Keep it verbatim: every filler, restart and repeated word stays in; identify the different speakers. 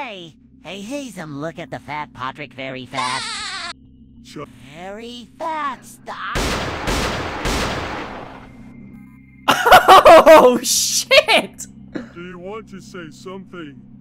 Speaker 1: Hey, hey, hey, some look at the fat Patrick very fast.
Speaker 2: Shut.
Speaker 1: Very fat, stop.
Speaker 3: Oh, shit!
Speaker 2: Do you want to say something?